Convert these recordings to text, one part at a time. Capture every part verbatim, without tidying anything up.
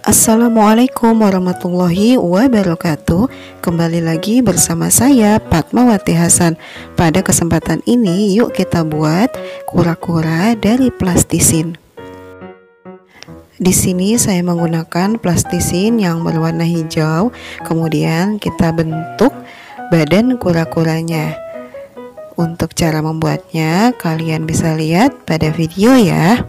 Assalamualaikum warahmatullahi wabarakatuh. Kembali lagi bersama saya Fatmawati Hasan. Pada kesempatan ini yuk kita buat kura-kura dari plastisin. Di sini saya menggunakan plastisin yang berwarna hijau. Kemudian kita bentuk badan kura-kuranya. Untuk cara membuatnya kalian bisa lihat pada video ya.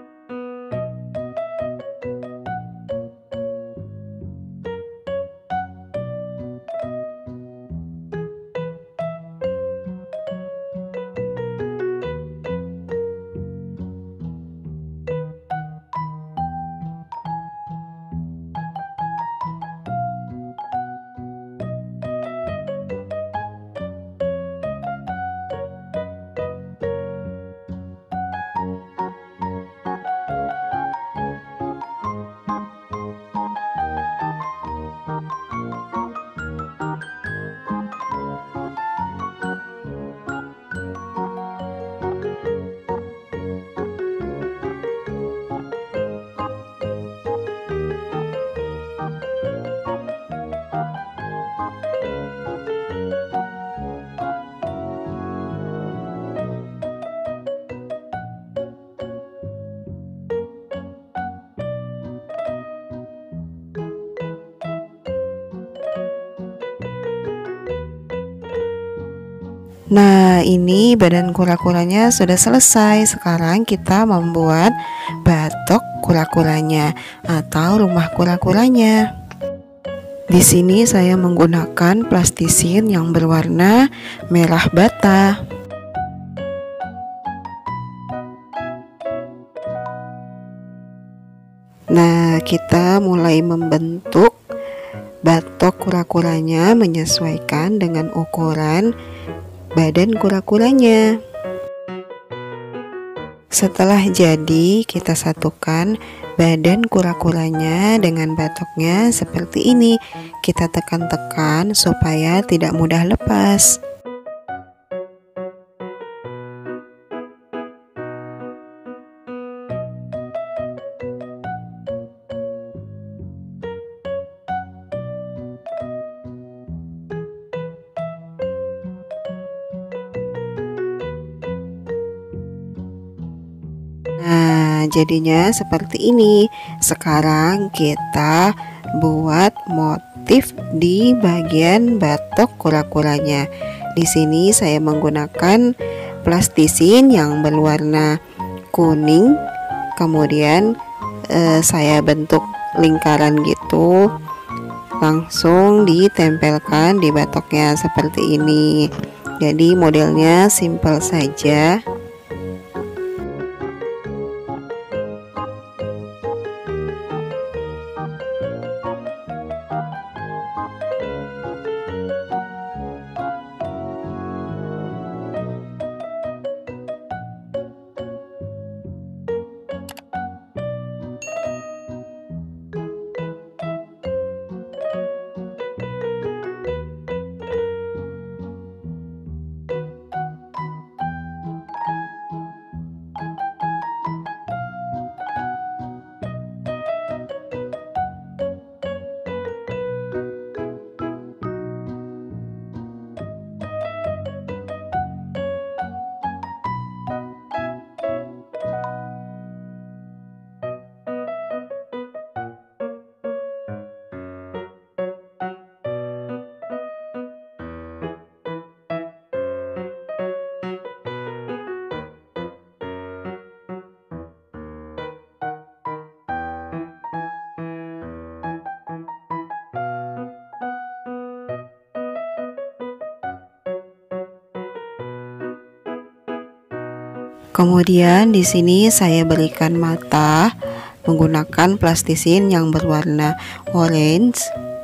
Nah, ini badan kura-kuranya sudah selesai. Sekarang kita membuat batok kura-kuranya atau rumah kura-kuranya. Di sini saya menggunakan plastisin yang berwarna merah bata. Nah, kita mulai membentuk batok kura-kuranya menyesuaikan dengan ukuran badan kura-kuranya. Setelah jadi, kita satukan badan kura-kuranya dengan batoknya seperti ini. Kita tekan-tekan supaya tidak mudah lepas. Nah, jadinya seperti ini. Sekarang kita buat motif di bagian batok kura-kuranya. Di sini saya menggunakan plastisin yang berwarna kuning. Kemudian eh, saya bentuk lingkaran gitu. Langsung ditempelkan di batoknya seperti ini. Jadi modelnya simple saja. Kemudian di sini saya berikan mata menggunakan plastisin yang berwarna orange.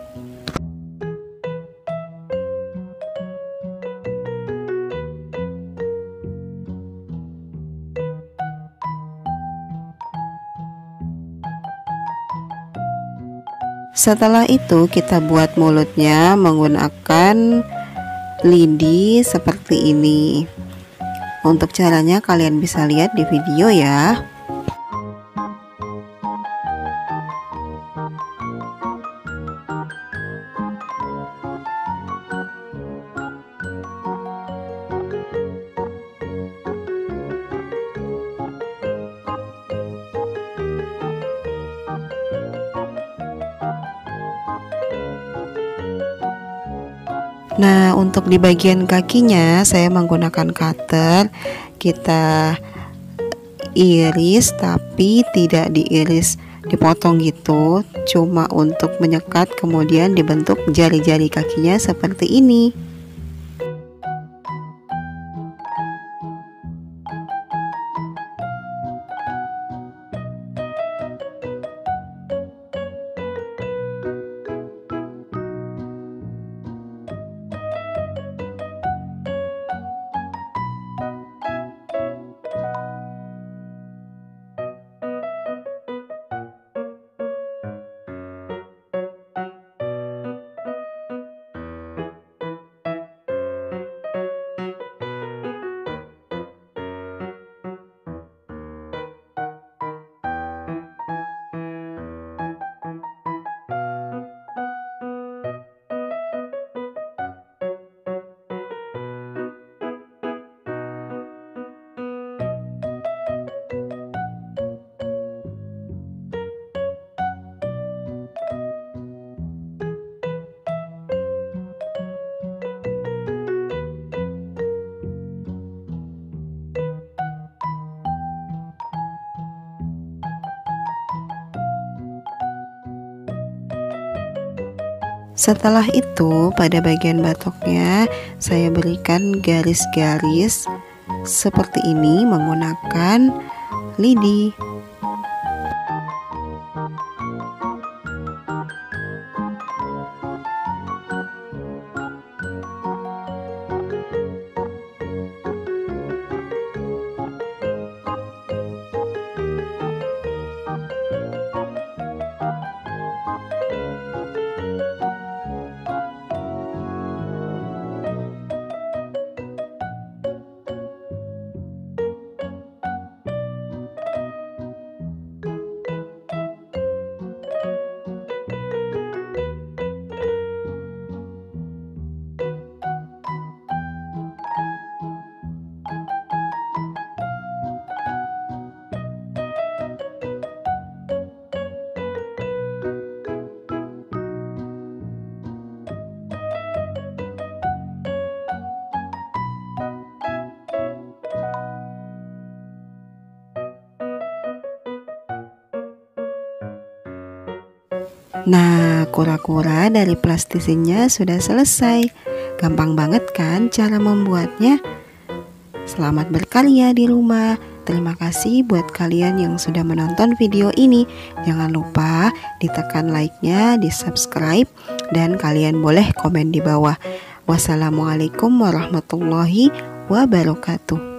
Setelah itu kita buat mulutnya menggunakan lidi seperti ini. Untuk caranya kalian bisa lihat di video ya. Nah, untuk di bagian kakinya saya menggunakan cutter. Kita iris tapi tidak diiris dipotong gitu, cuma untuk menyekat, kemudian dibentuk jari-jari kakinya seperti ini. Setelah itu, pada bagian batoknya saya berikan garis-garis seperti ini menggunakan lidi. Nah, kura-kura dari plastisinnya sudah selesai. Gampang banget kan cara membuatnya? Selamat berkarya di rumah. Terima kasih buat kalian yang sudah menonton video ini. Jangan lupa ditekan like-nya, di subscribe, dan kalian boleh komen di bawah. Wassalamualaikum warahmatullahi wabarakatuh.